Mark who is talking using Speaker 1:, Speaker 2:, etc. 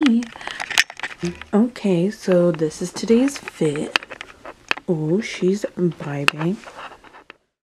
Speaker 1: me. Okay, so this is today's fit. Oh, she's vibing.